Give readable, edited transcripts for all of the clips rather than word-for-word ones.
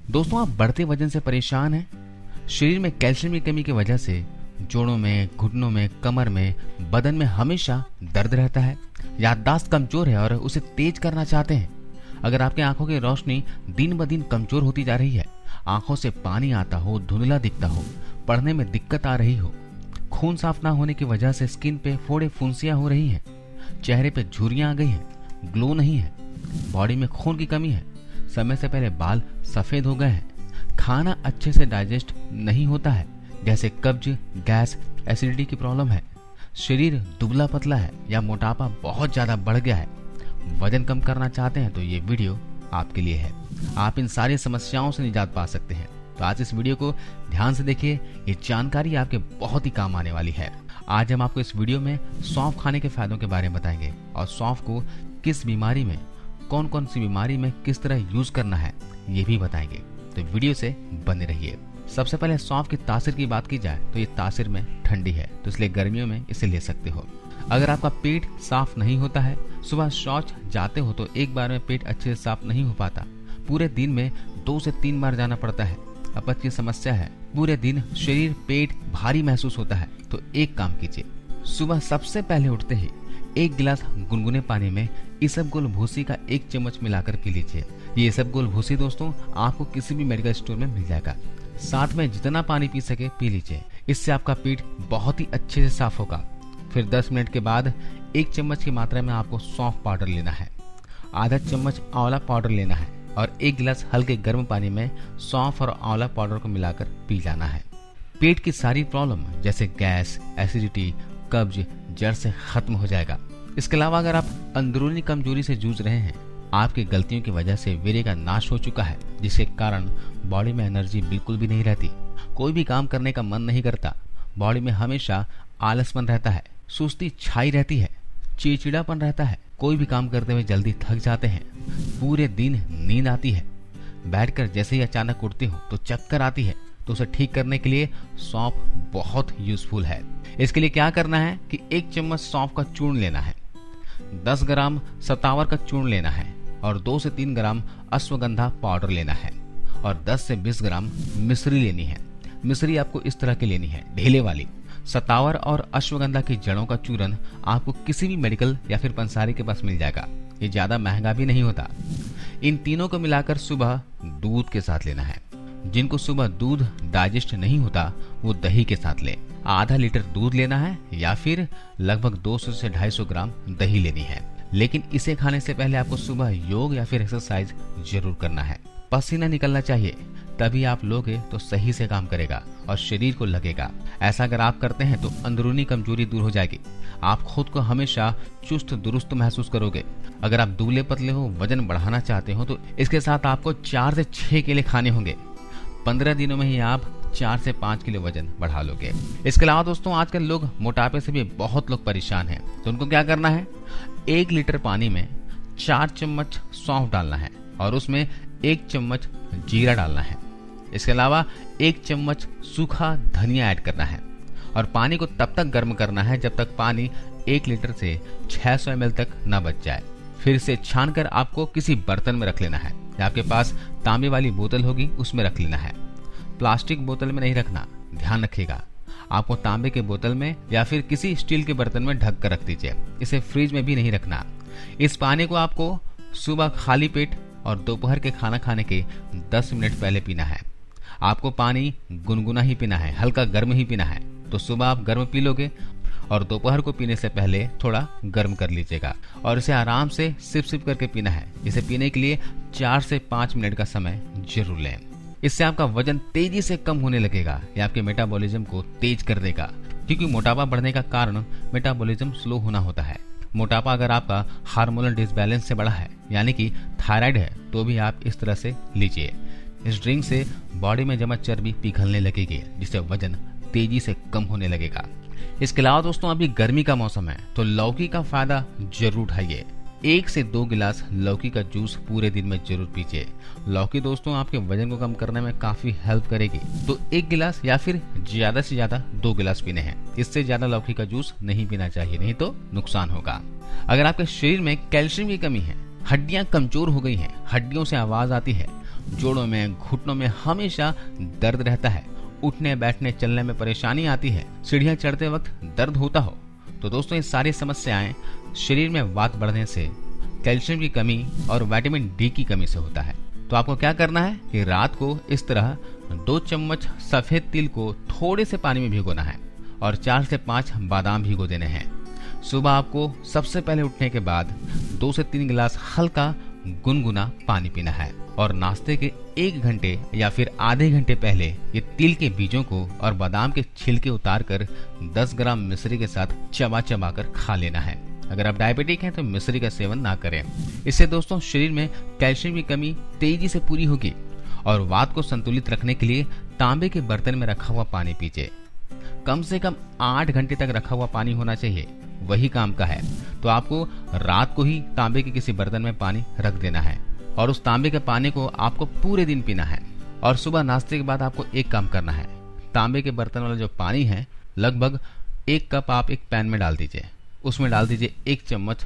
दोस्तों, आप बढ़ते वजन से परेशान हैं? शरीर में कैल्शियम की कमी की वजह से जोड़ों में, घुटनों में, कमर में, बदन में हमेशा दर्द रहता है। याददाश्त कमजोर है और उसे तेज करना चाहते हैं। अगर आपकी आंखों की रोशनी दिन ब दिन कमजोर होती जा रही है, आंखों से पानी आता हो, धुंधला दिखता हो, पढ़ने में दिक्कत आ रही हो, खून साफ ना होने की वजह से स्किन पे फोड़े फुंसियां हो रही हैं, चेहरे पे झुर्रियां आ गई हैं, ग्लो नहीं है, बॉडी में खून की कमी है, समय से पहले बाल सफेद हो गए हैं, खाना अच्छे से डाइजेस्ट नहीं होता है, जैसे कब्ज, गैस, एसिडिटी की प्रॉब्लम है, शरीर दुबला पतला है या मोटापा बहुत ज्यादा बढ़ गया है, वजन कम करना चाहते हैं तो ये वीडियो आपके लिए है। आप इन सारी समस्याओं से निजात पा सकते हैं। तो आज इस वीडियो को ध्यान से देखिए, ये जानकारी आपके बहुत ही काम आने वाली है। आज हम आपको इस वीडियो में सौंफ खाने के फायदों के बारे में बताएंगे और सौंफ को किस बीमारी में, कौन कौन सी बीमारी में किस तरह यूज करना है ये भी बताएंगे। तो वीडियो से बने रहिए। सबसे पहले सौंफ की तासीर की बात की जाए तो ये तासीर में ठंडी है, तो इसलिए गर्मियों में इसे ले सकते हो। अगर आपका पेट साफ नहीं होता है, सुबह शौच जाते हो तो एक बार में पेट अच्छे से साफ नहीं हो पाता, पूरे दिन में 2 से 3 बार जाना पड़ता है, अपच की समस्या है, पूरे दिन शरीर पेट भारी महसूस होता है, तो एक काम कीजिए, सुबह सबसे पहले उठते ही 1 गिलास गुनगुने पानी में इसबगोल भूसी का 1 चम्मच मिलाकर पी लीजिए। ये इसबगोल भूसी दोस्तों आपको किसी भी मेडिकल स्टोर में मिल जाएगा। साथ में जितना पानी पी सके पी लीजिए, इससे आपका पेट बहुत ही अच्छे से साफ होगा। फिर 10 मिनट के बाद 1 चम्मच की मात्रा में आपको सौंफ पाउडर लेना है, आधा चम्मच आंवला पाउडर लेना है और 1 गिलास हल्के गर्म पानी में सौंफ और आंवला पाउडर को मिलाकर पी जाना है। पेट की सारी प्रॉब्लम जैसे गैस, एसिडिटी, कब्ज जड़ से खत्म हो जाएगा। इसके अलावा अगर आप अंदरूनी कमजोरी से जूझ रहे हैं, आपकी गलतियों की वजह से वीर्य का नाश हो चुका है, जिसके कारण बॉडी में एनर्जी बिल्कुल भी नहीं रहती, कोई भी काम करने का मन नहीं करता, बॉडी में हमेशा आलसपन रहता है, सुस्ती छाई रहती है, चिड़चिड़ापन रहता है, कोई भी काम करते हुए जल्दी थक जाते हैं, पूरे दिन नींद आती है, बैठकर जैसे ही अचानक उठते हो तो चक्कर आती है, तो उसे ठीक करने के लिए सौंफ बहुत यूजफुल है। इसके लिए क्या करना है कि 1 चम्मच सौंफ का चूर्ण लेना है, 10 ग्राम सतावर का चूर्ण लेना है और 2 से 3 ग्राम अश्वगंधा पाउडर लेना है और 10 से 20 ग्राम मिश्री लेनी है। मिश्री आपको इस तरह की लेनी है, ढेले वाली। सतावर और अश्वगंधा की जड़ों का चूर्ण आपको किसी भी मेडिकल या फिर पंसारी के पास मिल जाएगा, ये ज्यादा महंगा भी नहीं होता। इन तीनों को मिलाकर सुबह दूध के साथ लेना है। जिनको सुबह दूध डाइजेस्ट नहीं होता वो दही के साथ ले। आधा लीटर दूध लेना है या फिर लगभग 200 से 250 ग्राम दही लेनी है। लेकिन इसे खाने से पहले आपको सुबह योग या फिर एक्सरसाइज जरूर करना है। पसीना निकलना चाहिए, तभी आप लोगे तो सही से काम करेगा और शरीर को लगेगा। ऐसा अगर आप करते हैं तो अंदरूनी कमजोरी दूर हो जाएगी, आप खुद को हमेशा चुस्त दुरुस्त महसूस करोगे। अगर आप दुबले पतले हो, वजन बढ़ाना चाहते हो तो इसके साथ आपको 4 से 6 केले खाने होंगे। 15 दिनों में ही आप 4 से 5 किलो वजन बढ़ा लोगे। इसके अलावा दोस्तों आजकल लोग मोटापे से भी बहुत लोग परेशान हैं, तो उनको क्या करना है, 1 लीटर पानी में 4 चम्मच सौंफ डालना है और उसमें 1 चम्मच जीरा डालना है। इसके अलावा 1 चम्मच सूखा धनिया ऐड करना है और पानी को तब तक गर्म करना है जब तक पानी 1 लीटर से 600 ml तक न बच जाए। फिर इसे छानकर आपको किसी बर्तन में रख लेना है, या आपके पास तांबे वाली बोतल होगी उसमें रख लेना है। प्लास्टिक बोतल में नहीं रखना, ध्यान रखिएगा। आपको तांबे के बोतल में या फिर किसी स्टील के बर्तन में ढक कर रख दीजिए। इसे फ्रिज में भी नहीं रखना। इस पानी को आपको सुबह खाली पेट और दोपहर के खाना खाने के 10 मिनट पहले पीना है। आपको पानी गुनगुना ही पीना है, हल्का गर्म ही पीना है। तो सुबह आप गर्म पी लोगे और दोपहर को पीने से पहले थोड़ा गर्म कर लीजिएगा और इसे आराम से सिप सिप करके पीना है। इसे पीने के लिए 4 से 5 मिनट का समय जरूर लें। इससे आपका वजन तेजी से कम होने लगेगा, यह आपके मेटाबॉलिज्म को तेज कर देगा, क्योंकि मोटापा बढ़ने का कारण मेटाबॉलिज्म स्लो होना होता है। मोटापा अगर आपका हार्मोनल डिसबैलेंस से बढ़ा है, यानी कि थायराइड है, तो भी आप इस तरह से लीजिए। इस ड्रिंक से बॉडी में जमा चर्बी पिघलने लगेगी, जिससे वजन तेजी से कम होने लगेगा। इसके अलावा दोस्तों अभी गर्मी का मौसम है, तो लौकी का फायदा जरूर उठाइए। 1 से 2 गिलास लौकी का जूस पूरे दिन में जरूर पीजिए। लौकी दोस्तों आपके वजन को कम करने में काफी हेल्प करेगी, तो 1 गिलास या फिर ज्यादा से ज्यादा 2 गिलास पीने हैं। इससे ज्यादा लौकी का जूस नहीं पीना चाहिए, नहीं तो नुकसान होगा। अगर आपके शरीर में कैल्शियम की कमी है, हड्डियां कमजोर हो गई हैं, हड्डियों से आवाज आती है, जोड़ों में, घुटनों में हमेशा दर्द रहता है, उठने बैठने चलने में परेशानी आती है, सीढ़ियां चढ़ते वक्त दर्द होता हो, तो दोस्तों ये सारी समस्याएं शरीर में वात बढ़ने से, कैल्शियम की कमी और विटामिन डी की कमी से होता है। तो आपको क्या करना है कि रात को इस तरह 2 चम्मच सफेद तिल को थोड़े से पानी में भिगोना है और 4 से 5 बादाम भिगो देने हैं। सुबह आपको सबसे पहले उठने के बाद 2 से 3 गिलास हल्का गुनगुना पानी पीना है और नाश्ते के 1 घंटे या फिर आधे घंटे पहले ये तिल के बीजों को और बादाम के छिलके उतार कर 10 ग्राम मिश्री के साथ चबा चबा कर खा लेना है। अगर आप डायबिटिक हैं तो मिश्री का सेवन ना करें। इससे दोस्तों शरीर में कैल्शियम की कमी तेजी से पूरी होगी। और वात को संतुलित रखने के लिए तांबे के बर्तन में रखा हुआ पानी पीजिए। कम से कम 8 घंटे तक रखा हुआ पानी होना चाहिए, वही काम का है। तो आपको रात को ही तांबे के किसी बर्तन में पानी रख देना है और उस तांबे के पानी को आपको पूरे दिन पीना है। और सुबह नाश्ते के बाद आपको एक काम करना है, तांबे के बर्तन वाला जो पानी है लगभग 1 कप आप एक पैन में डाल दीजिए। उसमें डाल दीजिए 1 चम्मच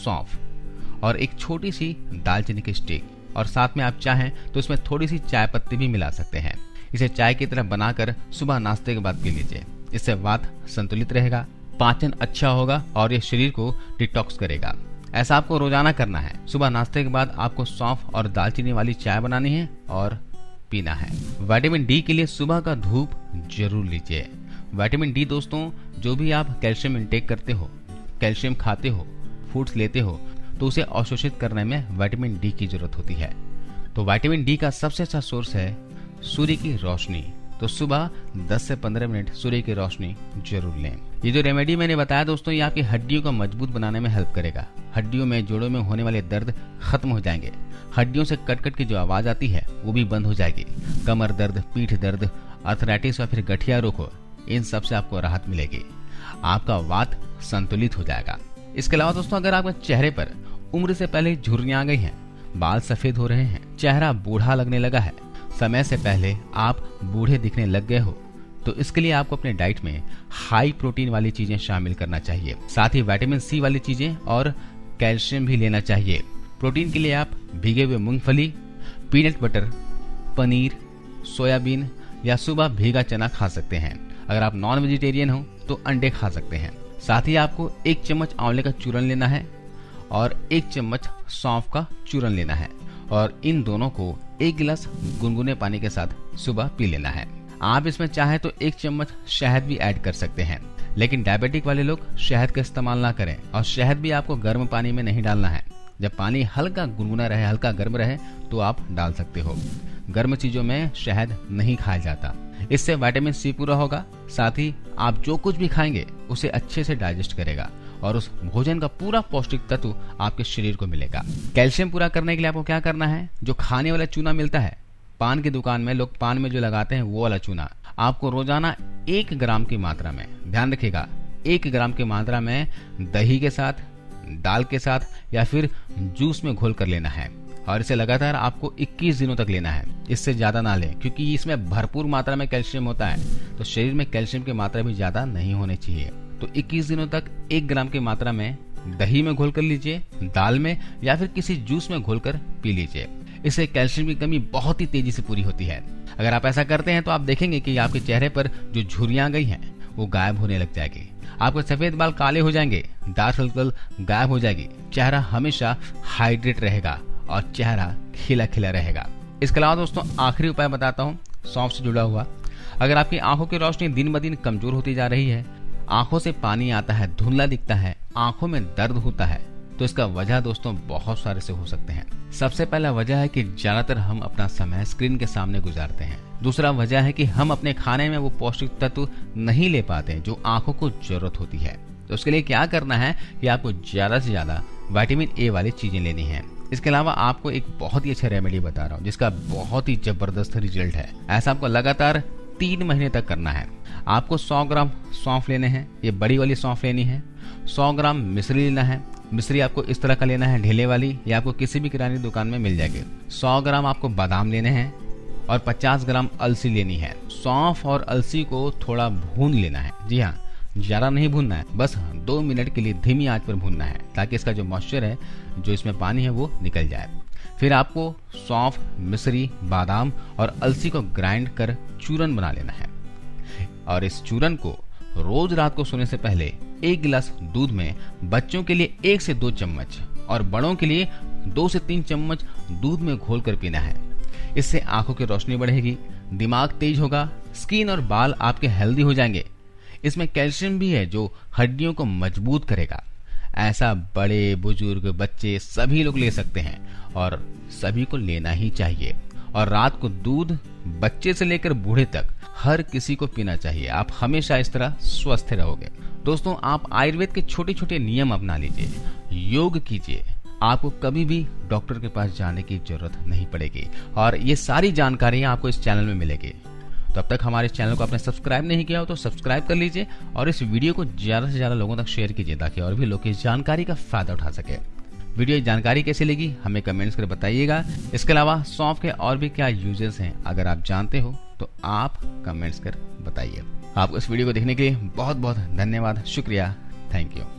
सौंफ और एक छोटी सी दालचीनी की स्टिक, और साथ में आप चाहें तो इसमें थोड़ी सी चाय पत्ती भी मिला सकते हैं। इसे चाय की तरह बनाकर सुबह नाश्ते के बाद पी लीजिए। इससे वात संतुलित रहेगा, पाचन अच्छा होगा और ये शरीर को डिटॉक्स करेगा। ऐसा आपको रोजाना करना है। सुबह नाश्ते के बाद आपको सौंफ और दालचीनी वाली चाय बनानी है और पीना है। विटामिन डी के लिए सुबह का धूप जरूर लीजिए। विटामिन डी दोस्तों, जो भी आप कैल्शियम इंटेक करते हो, कैल्शियम खाते हो, फूड्स लेते हो, तो उसे अवशोषित करने में विटामिन डी की जरूरत होती है। तो विटामिन डी का सबसे अच्छा सोर्स है सूर्य की रोशनी। तो सुबह 10 से 15 मिनट सूर्य की रोशनी जरूर लें। ये जो रेमेडी मैंने बताया दोस्तों, ये आपकी हड्डियों को मजबूत बनाने में हेल्प करेगा। हड्डियों में, जोड़ों में होने वाले दर्द खत्म हो जाएंगे। हड्डियों से कट कट की जो आवाज आती है वो भी बंद हो जाएगी। कमर दर्द, पीठ दर्द, अर्थराइटिस या फिर गठिया रोग हो, इन सब से आपको राहत मिलेगी। आपका वात संतुलित हो जाएगा। इसके अलावा दोस्तों, अगर आपके चेहरे पर उम्र से पहले झुर्रियां आ गई हैं, बाल सफेद हो रहे हैं, चेहरा बूढ़ा लगने लगा है, समय से पहले आप बूढ़े दिखने लग गए हो, तो इसके लिए आपको अपने डाइट में हाई प्रोटीन वाली चीजें शामिल करना चाहिए। साथ ही विटामिन सी वाली चीजें और कैल्शियम भी लेना चाहिए। प्रोटीन के लिए आप भीगे हुए मूंगफली, पीनट बटर, पनीर, सोयाबीन या सुबह भीगा चना खा सकते हैं। अगर आप नॉन वेजिटेरियन हो तो अंडे खा सकते हैं। साथ ही आपको 1 चम्मच आंवले का चूरन लेना है और 1 चम्मच सौंफ का चूरन लेना है और इन दोनों को 1 गिलास गुनगुने पानी के साथ सुबह पी लेना है। आप इसमें चाहे तो 1 चम्मच शहद भी ऐड कर सकते हैं, लेकिन डायबिटिक वाले लोग शहद का इस्तेमाल ना करें। और शहद भी आपको गर्म पानी में नहीं डालना है। जब पानी हल्का गुनगुना रहे, हल्का गर्म रहे, तो आप डाल सकते हो। गर्म चीजों में शहद नहीं खाया जाता। इससे विटामिन सी पूरा होगा। साथ ही आप जो कुछ भी खाएंगे उसे अच्छे से डाइजेस्ट करेगा और उस भोजन का पूरा पौष्टिक तत्व आपके शरीर को मिलेगा। कैल्शियम पूरा करने के लिए आपको क्या करना है, जो खाने वाला चूना मिलता है पान की दुकान में, लोग पान में जो लगाते हैं वो वाला चूना, आपको रोजाना 1 ग्राम की मात्रा में, ध्यान रखिएगा, 1 ग्राम की मात्रा में दही के साथ, दाल के साथ या फिर जूस में घोल कर लेना है और इसे लगातार आपको 21 दिनों तक लेना है। इससे ज्यादा ना लें, क्योंकि इसमें भरपूर मात्रा में कैल्शियम होता है, तो शरीर में कैल्शियम की मात्रा भी ज्यादा नहीं होनी चाहिए। तो 21 दिनों तक 1 ग्राम की मात्रा में दही में घोल कर लीजिए, दाल में या फिर किसी जूस में घोल कर पी लीजिए। इससे कैल्शियम की कमी बहुत ही तेजी से पूरी होती है। अगर आप ऐसा करते हैं तो आप देखेंगे कि आपके चेहरे पर जो झुर्रियां गई हैं वो गायब होने लग जाएगी। आपके सफेद बाल काले हो जाएंगे, डार्क सर्कल गायब हो जाएगी, चेहरा हमेशा हाइड्रेट रहेगा और चेहरा खिला खिला रहेगा। इसके अलावा दोस्तों, आखिरी उपाय बताता हूँ सौंफ से जुड़ा हुआ। अगर आपकी आंखों की रोशनी दिन ब दिन कमजोर होती जा रही है, आंखों से पानी आता है, धुंधला दिखता है, आंखों में दर्द होता है, तो इसका वजह दोस्तों बहुत सारे से हो सकते हैं। सबसे पहला वजह है कि ज्यादातर हम अपना समय स्क्रीन के सामने गुजारते हैं। दूसरा वजह है कि हम अपने खाने में वो पौष्टिक तत्व नहीं ले पाते जो आंखों को जरूरत होती है। तो उसके लिए क्या करना है कि आपको ज्यादा से ज्यादा विटामिन ए वाली चीजें लेनी है। इसके अलावा आपको एक बहुत ही अच्छा रेमेडी बता रहा हूँ जिसका बहुत ही जबरदस्त रिजल्ट है। ऐसा आपको लगातार 3 महीने तक करना है। आपको 100 ग्राम सौंफ लेने हैं, ये बड़ी वाली सौंफ लेनी है। 100 ग्राम मिश्री लेना है। मिश्री आपको इस तरह का लेना है, ढेले वाली, या आपको किसी भी किराने दुकान में मिल जाएगी। 100 ग्राम आपको बादाम लेने हैं और 50 ग्राम अलसी लेनी है। सौंफ और अलसी को थोड़ा भून लेना है। जी हाँ, ज्यादा नहीं भूनना है, बस 2 मिनट के लिए धीमी आंच पर भूनना है ताकि इसका जो मॉइस्चर है, जो इसमें पानी है, वो निकल जाए। फिर आपको सौंफ, मिश्री, बादाम और अलसी को ग्राइंड कर चूरन बना लेना है और इस चूरन को रोज रात को सोने से पहले 1 गिलास दूध में बच्चों के लिए 1 से 2 चम्मच और बड़ों के लिए 2 से 3 चम्मच दूध में घोल कर पीना है। इससे आंखों की रोशनी बढ़ेगी, दिमाग तेज होगा, स्किन और बाल आपके हेल्दी हो जाएंगे। इसमें कैल्शियम भी है जो हड्डियों को मजबूत करेगा। ऐसा बड़े, बुजुर्ग, बच्चे सभी लोग ले सकते हैं और सभी को लेना ही चाहिए। और रात को दूध बच्चे से लेकर बूढ़े तक हर किसी को पीना चाहिए। आप हमेशा इस तरह स्वस्थ रहोगे। दोस्तों, आप आयुर्वेद के छोटे छोटे नियम अपना लीजिए, योग कीजिए, आपको कभी भी डॉक्टर के पास जाने की जरूरत नहीं पड़ेगी और ये सारी जानकारियां आपको इस चैनल में मिलेगी। तो अब तक हमारे चैनल को आपने सब्सक्राइब नहीं किया हो तो सब्सक्राइब कर लीजिए और इस वीडियो को ज्यादा से ज्यादा लोगों तक शेयर कीजिए ताकि और भी लोग इस जानकारी का फायदा उठा सके। वीडियो जानकारी कैसी लगी हमें कमेंट्स कर बताइएगा। इसके अलावा सौंफ के और भी क्या यूजेस हैं अगर आप जानते हो तो आप कमेंट्स कर बताइए। आपको इस वीडियो को देखने के लिए बहुत बहुत धन्यवाद, शुक्रिया, थैंक यू।